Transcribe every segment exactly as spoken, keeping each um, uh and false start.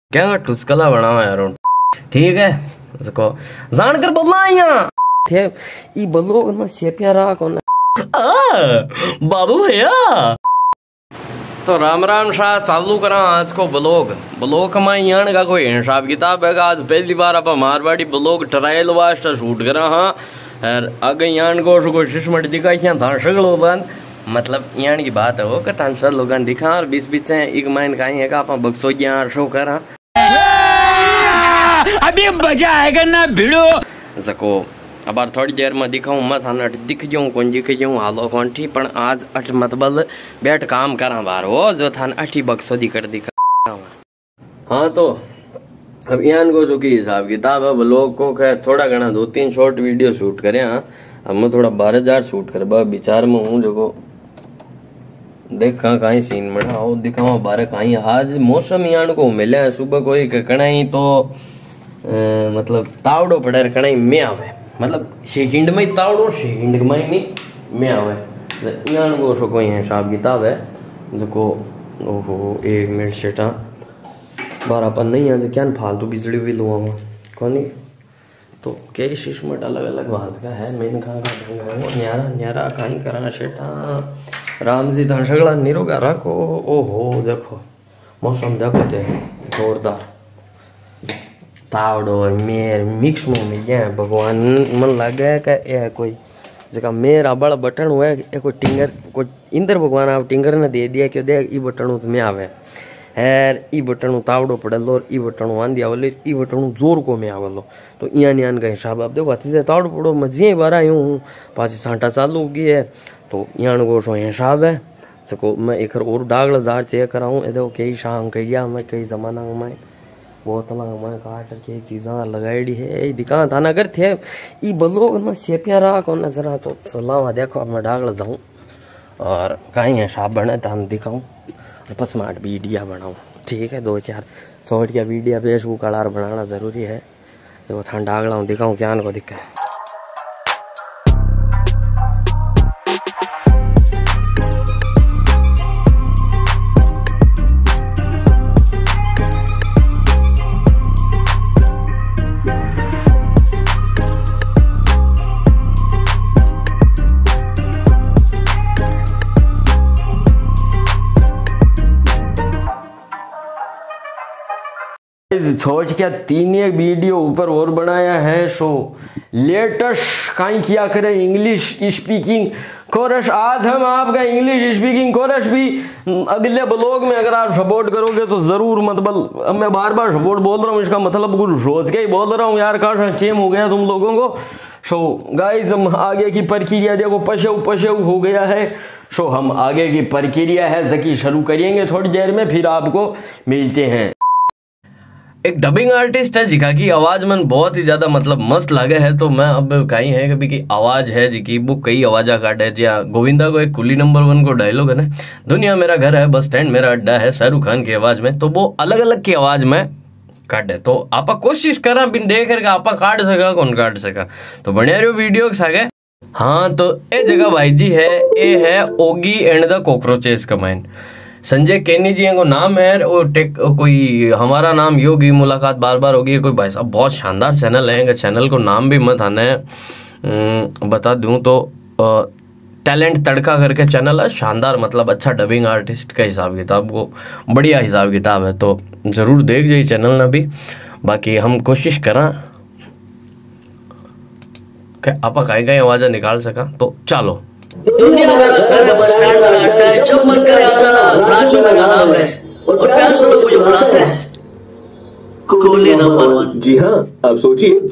क्या टुस्कला बना हुआ यार। ठीक है इसको जान कर बोलना यहाँ थे ई बलो ना से प्यारा कौन बाबू भैया। तो राम राम शाह चालू करा आज को ब्लॉग ब्लॉग में यहाँ का कोई हिसाब किताब है। आज पहली बार आप मारवाड़ी ब्लॉग ट्रायल वास्ते शूट करा हाँ और आगे यहाँ को कोई सिस्टम दिखा था सगलो बंद मतलब यहाँ की बात है वो कि थान सब लोग दिखा और बीच बीच से एक माइन का है आप बक्सो यहाँ शो करा अभी मजा आएगा ना भिड़ो सको अब बार थोड़ी देर में दिखाऊँ मैं थाना दिख जाऊँ कौन दिख जाऊँ हालो कौन थी पण आज अठ मतलब बैठ काम करा बार हो जो थान अठी बक्सो दिकर दिखा। हाँ तो अब यहाँ को जो की हिसाब किताब अब लोग को खैर थोड़ा घना दो तीन शॉर्ट वीडियो शूट करे हाँ अब मैं थोड़ा बारह हजार शूट कर बा विचार में हूँ जो देखा कहीं सीन बना वो दिखावा बारह कहीं आज मौसम यहाँ को मिले है सुबह कोई कणाई तो आ, मतलब तावड़ो पड़े कणाई में आवे मतलब सेकंड में तावड़ो सेकंड में नहीं में आवे यहाँ को सो कोई हिसाब किताब है जो ओहो एक मिनट सेटा बारह अपन नहीं यहाँ से क्या फालतू बिजली भी लुआ हुआ कौन तो कई सिस्टम अलग अलग बात का है मेन खा का न्यारा न्यारा कहीं करा सेटा राम जी धन सगला निरोगा रखो ओहो देखो मौसम देखो ते जोरदार तावड़ो मेर मिक्स में मिल गया भगवान मन लगे का ए कोई जगह मेरा बड़ा बटन हुआ है कोई टिंगर कोई इंद्र भगवान आप टिंगर ने दे दिया कि देख ई बटन में आवे हैर ई बटन तावड़ो पड़ेलो ई बटन वांदी आवले ई बटन जोर को में आवलो तो इयान इयान का हिसाब आप देखो हाथी से तावड़ो पड़ो मजे बारा यूं पाँच सांटा चालू होगी है तो यहाँ को सो हिसाब है सको मैं एक और डागल जार चेक कराऊँ ये देखो कई शाम कई मैं कई जमाना में बोतल में काट के चीज़ा लगाई है दिखा था ना अगर थे ई बलो ना से प्यारा कौन जरा तो सलाह देखो मैं डागल जाऊँ और कहीं हिसाब बने तो दिखाऊँ बस स्मार्ट वीडियो बनाऊँ ठीक है दो चार शॉर्ट का वीडियो फेसबुक कलार बनाना ज़रूरी है तो थान डागला हूँ दिखाऊँ क्या को दिक्कत है। छोड़ क्या तीन एक वीडियो ऊपर और बनाया है सो लेटेस्ट कहीं किया करें इंग्लिश स्पीकिंग कोरस। आज हम आपका इंग्लिश स्पीकिंग कोरस भी अगले ब्लॉग में अगर आप सपोर्ट करोगे तो ज़रूर मतलब मैं बार बार सपोर्ट बोल रहा हूँ इसका मतलब कुछ रोज के ही बोल रहा हूँ यार का चेम हो गया तुम लोगों को। सो गाइस हम आगे की प्रक्रिया देखो पशु पशु हो गया है सो हम आगे की प्रक्रिया है जकी शुरू करेंगे थोड़ी देर में फिर आपको मिलते हैं। एक डबिंग आर्टिस्ट है जिका की आवाज मन बहुत ही ज्यादा मतलब मस्त लगे है तो मैं अब कहीं है कभी की आवाज है जी की वो कई आवाजा काटे जहाँ गोविंदा को एक कुली नंबर वन को डायलॉग है ना दुनिया मेरा घर है बस स्टैंड मेरा अड्डा है शाहरुख खान की आवाज में तो वो अलग अलग की आवाज में काटे तो आप कोशिश करा बिन देख करके आप काट सका कौन काट सका तो बढ़िया रहो वीडियो सागे। हाँ तो ये जगह भाई जी है ये है ओगी एंड द कॉकरोचेस कमाइन संजय केनी जी को नाम है और टेक कोई हमारा नाम योगी मुलाकात बार बार होगी कोई भाई साहब बहुत शानदार चैनल है चैनल को नाम भी मत आना है बता दूं तो टैलेंट तड़का करके चैनल है शानदार मतलब अच्छा डबिंग आर्टिस्ट का हिसाब किताब को बढ़िया हिसाब किताब है तो ज़रूर देख जाइए चैनल ना भी। बाकी हम कोशिश करा कि आप कहीं कहीं आवाज़ निकाल सका तो चलो जी हाँ आप सोचिए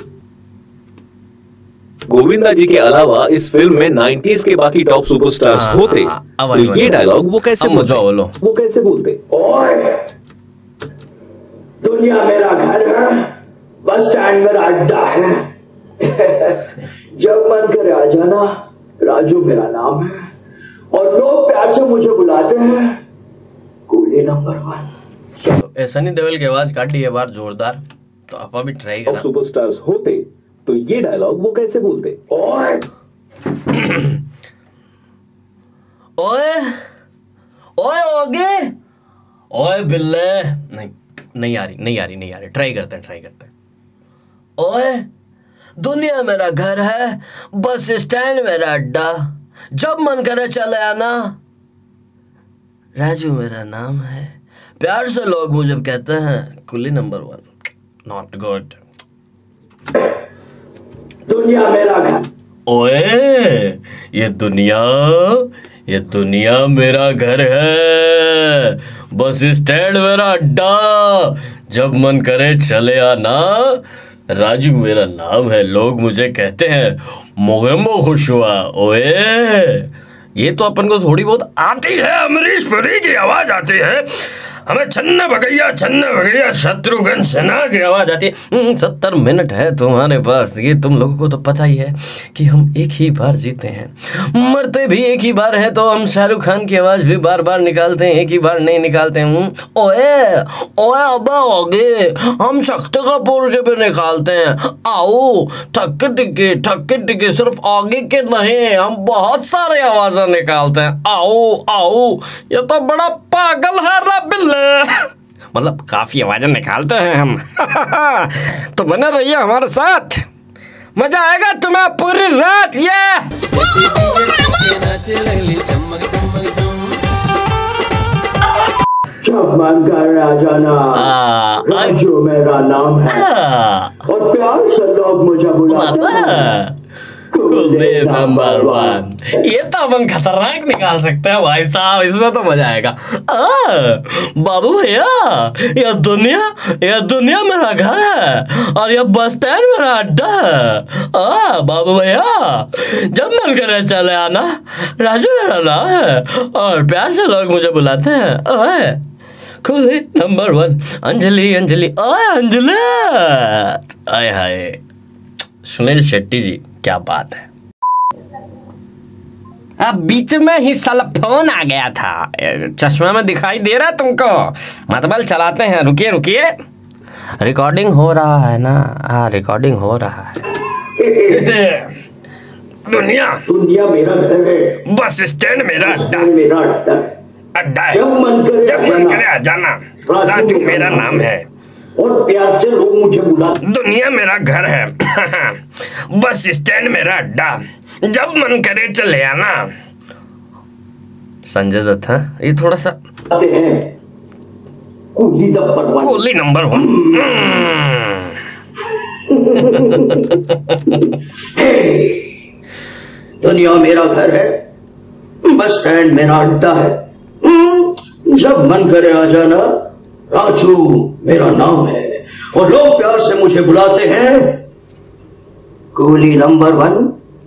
गोविंदा जी के अलावा इस फिल्म में नाइंटीज़ के बाकी टॉप सुपरस्टार्स होते तो ये डायलॉग वो कैसे बोलते वो कैसे बोलते ओए दुनिया मेरा घर है बस स्टैंड मेरा अड्डा है जब मन करे आ जाना राजू मेरा नाम है और लोग प्यार से मुझे बुलाते हैं कूली नंबर वन। तो ऐसा नहीं देवल की आवाज काटी है बार जोरदार तो आप भी ट्राई करा सुपरस्टार्स होते तो ये डायलॉग वो कैसे बोलते ओए ओए ओए ओगे ओए बिल्ले नहीं नहीं आ रही नहीं आ रही नहीं आ रही ट्राई करते हैं ट्राई करते हैं। ओए दुनिया मेरा घर है, बस स्टैंड मेरा अड्डा, जब मन करे चले आना, राजू मेरा नाम है, प्यार से लोग मुझे कहते हैं Coolie number one. Not good. दुनिया मेरा घर। ओए ये दुनिया ये दुनिया मेरा घर है, बस स्टैंड मेरा अड्डा, जब मन करे चले आना, राजू मेरा नाम है, लोग मुझे कहते हैं मोगेम्बो खुश हुआ। ओए ये तो अपन को थोड़ी बहुत आती है, अमरीश पुरी की आवाज आती है, हमें छन्ने भगैया छन्ने भगैया शत्रुघ्न सिन्हा की आवाज आती है। सत्तर मिनट है तुम्हारे पास, ये तुम लोगों को तो पता ही है कि हम एक ही बार जीते हैं, मरते भी एक ही बार है, तो हम शाहरुख खान की आवाज भी बार बार निकालते हैं, एक ही बार नहीं निकालते हैं। ओए ओए अबा होगे, हम शक्ति कपूर के भी निकालते हैं, आओ ठक्के टिक्के ठक्के टिक्के, सिर्फ आगे के नहीं, हम बहुत सारे आवाजें निकालते हैं, आओ आओ। ये तो बड़ा पागल है रबिल, मतलब काफी आवाजें निकालते हैं हम। तो बने रहिए हमारे साथ, मजा आएगा तुम्हें पूरी रात। ये जब मन कर आ जाना, राजू मेरा नाम है, और प्यार से लोग मुझे बुलाते हैं कुली नंबर वन। ये तो अपन खतरनाक निकाल सकते हैं भाई साहब, इसमें तो मजा आएगा। आ, बाबू भैया यह दुनिया यह दुनिया मेरा घर है, और यह बस स्टैंड मेरा अड्डा है। आ, बाबू भैया जब मन करे चले आना, राजू मेरा नाम है, और प्यार से लोग मुझे बुलाते हैं ओए कुली नंबर वन। अंजलि अंजलि ओए अंजलि, आए हाय सुनील शेट्टी जी, क्या बात है। अब बीच में ही साला फोन आ गया था, चश्मा में दिखाई दे रहा है तुमको, मतबल चलाते हैं, रुकिए रुकिए, रिकॉर्डिंग हो रहा है ना। हाँ रिकॉर्डिंग हो रहा है। दुनिया दुनिया मेरा घर है, बस स्टैंड मेरा अड्डा मेरा अड्डा अड्डा है, जब मन करे जब मन करे आ जाना, राजू मेरा नाम है, और प्यार से लोग मुझे बुलाते। दुनिया मेरा घर है, बस स्टैंड मेरा अड्डा, जब मन करे चले आना। संजय दत्त है ये, थोड़ा सा हैं Coolie number one. Coolie number one. दुनिया मेरा घर है, बस स्टैंड मेरा अड्डा है, जब मन करे आ जाना, राजू मेरा नाम है, और लोग प्यार से मुझे बुलाते हैं कुली नंबर वन।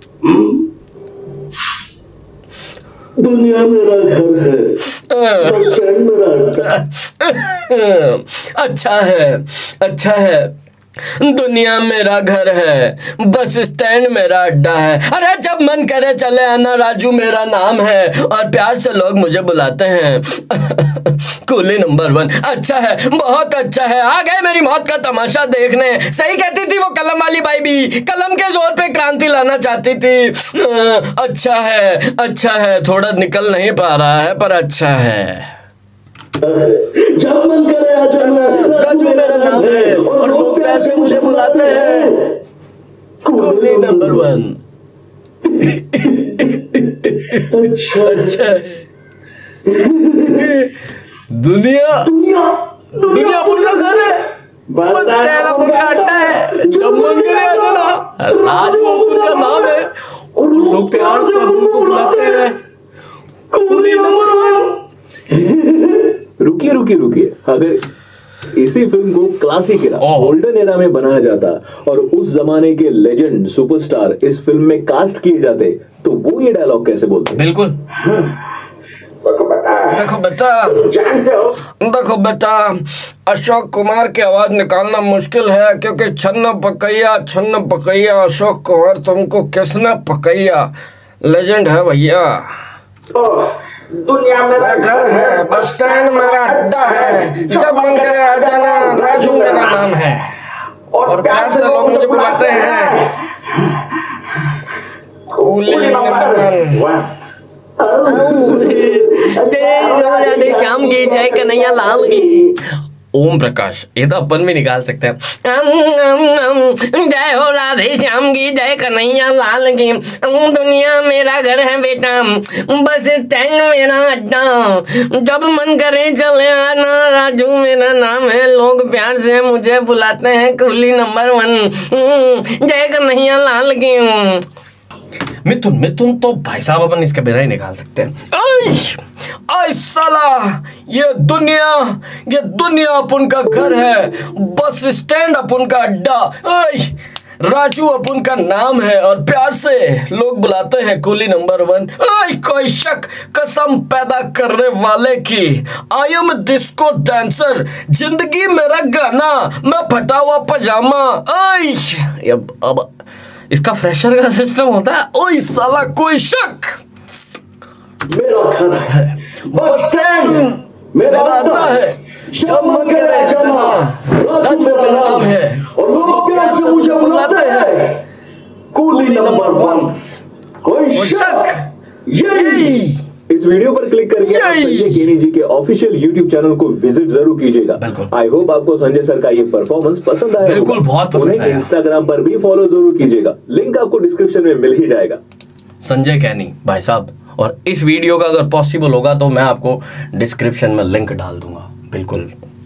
दुनिया मेरा घर है, बस स्टैंड मेरा अड्डा। अच्छा है अच्छा है, दुनिया मेरा घर है, बस स्टैंड मेरा अड्डा है, अरे जब मन करे चले आना, राजू मेरा नाम है, और प्यार से लोग मुझे बुलाते हैं कुली नंबर वन। अच्छा है बहुत अच्छा है, आ गए मेरी मौत का तमाशा देखने। सही कहती थी वो कलम वाली बाई भी, कलम के जोर पे क्रांति लाना चाहती थी। अच्छा है अच्छा है, थोड़ा निकल नहीं पा रहा है पर अच्छा है। जब मन करे आ जाना, राजू मेरा नाम है, और लोग प्यार से मुझे बुलाते हैं कुली नंबर वन। अच्छा अच्छा है। दुनिया दुनिया दुनिया पूरा घर है, बस तेरा पूरा अड्डा है, जब मन करे आ जाना, राजू का नाम है, और लोग प्यार से हमको बुलाते हैं कुली नंबर वन। रुकिए रुकिए रुकिए, अगर इसी फिल्म को क्लासिक एरा गोल्डन एरा में बनाया जाता और उस जमाने के लेजेंड सुपरस्टार इस फिल्म में कास्ट किए जाते, तो वो ये डायलॉग कैसे बोलते? बिल्कुल। देखो बेटा देखो बेटा जानते हो, देखो बेटा अशोक कुमार की आवाज निकालना मुश्किल है, क्योंकि छन्न पकैया छन्न पकैया अशोक कुमार तुमको किसने पकैया, लेजेंड है भैया। दुनिया मेरा घर है, बस स्टैंड मेरा अड्डा है, जब मन करे आ जाना, राजू मेरा नाम है, और प्यार से लोग मुझे बुलाते हैं कुली नंबर वन। शाम की जय कन्हैया लाल की। ओम प्रकाश, ये तो अपन भी निकाल सकते हैं। जय हो राधे श्याम की, जय कन्हैया लाल की, दुनिया मेरा घर है बेटा, बस स्टैंड मेरा अड्डा, जब मन करे चले आना, राजू मेरा नाम है, लोग प्यार से मुझे बुलाते हैं कुली नंबर वन, जय कन्हैया लाल की। मिथुन, मिथुन तो भाई साहब अपन इसका बिना ही निकाल सकते हैं। आई साला, ये दुनिया ये दुनिया अपन का घर है, बस स्टैंड अपन का अड्डा, राजू अपन का नाम है और प्यार से लोग बुलाते हैं कुली नंबर वन। आई कोई शक कसम पैदा करने वाले की, आई एम डिस्को डांसर, जिंदगी मेरा गाना, मैं फटा हुआ पजामा। आई अब अब इसका फ्रेशर का सिस्टम होता है। ओए साला कोई शक, मेरा घर है, बस स्टैंड मेरा अड्डा है, जब मन करे चलना, राजू मेरा नाम है और लोग प्यार से मुझे बुलाते हैं कुली नंबर वन। कोई शक यही। इस वीडियो पर क्लिक करके आप संजय केनी जी के ऑफिशियल यूट्यूब चैनल को विजिट जरूर कीजिएगा। आई होप आपको संजय सर का ये परफॉर्मेंस पसंद आया। बिल्कुल, बहुत पसंद आया। इंस्टाग्राम पर भी फॉलो जरूर कीजिएगा, लिंक आपको डिस्क्रिप्शन में मिल ही जाएगा। संजय केनी भाई साहब, और इस वीडियो का अगर पॉसिबल होगा तो मैं आपको डिस्क्रिप्शन में लिंक डाल दूंगा। बिल्कुल,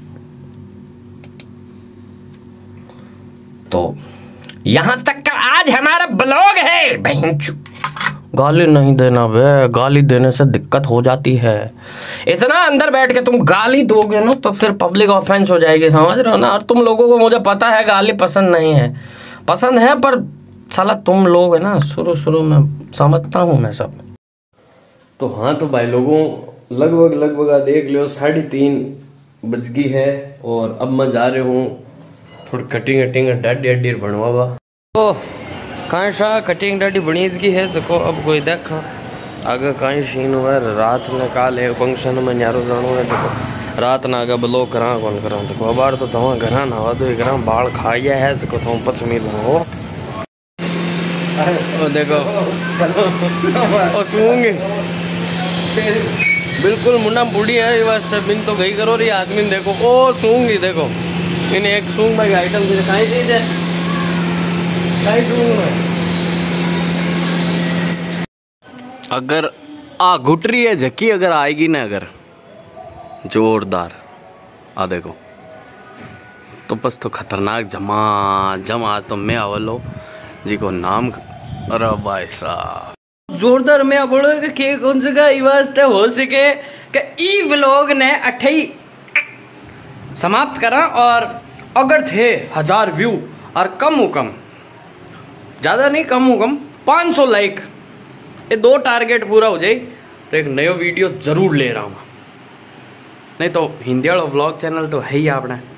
तो यहां तक का आज हमारा ब्लॉग है। बहनचू, गाली नहीं देना बे, गाली देने से दिक्कत हो जाती है। इतना अंदर बैठ के तुम गाली दोगे ना तो फिर पब्लिक ऑफेंस हो जाएगी, समझ रहे हो ना। और तुम लोगों को मुझे पता है गाली पसंद नहीं है, पसंद है पर साला तुम लोग है ना, शुरू शुरू में समझता हूँ मैं सब। तो हाँ, तो भाई लोगों लगभग लगभग आ देख लियो साढ़े तीन बज गई है और अब मैं जा रहा हूँ थोड़ी कटिंग कटिंग डाडी अड्डी बनवा। तो कहीं सा कटिंग डाडी बनी की है सको। अब कोई देखा आगे कहीं सीन हुआ, रात ने काल एक फंक्शन में न्यारो जानो है सको, रात ना आगे ब्लॉग करा कौन करा सको। अब तो तवा घर नवा दो घर बाल खाइया है सको, तुम पच मिल हो। ओ देखो ओ सूंगे बिल्कुल मुन्ना बूढ़ी है, ये बस बिन तो गई करो रही आदमी ने। देखो ओ सूंगी, देखो इन्हें एक सूंग भाई आइटम दिखाई चीज है, सूंग में अगर आ घुट रही है झक्की, अगर आएगी ना अगर जोरदार आ देखो तो बस तो खतरनाक जमा जमा। तो मैं अवलो जी को नाम, अरे भाई साहब जोरदार में बोलो कि कौन से का वास्ते हो सके कि ई व्लॉग ने अठाई समाप्त करा। और अगर थे हजार व्यू और कम हो कम, ज्यादा नहीं कम हो कम पाँच सौ लाइक, ये दो टारगेट पूरा हो जाए तो एक नयो वीडियो जरूर ले रहा हूँ। नहीं तो हिंदी वाला व्लॉग चैनल तो है ही आपने।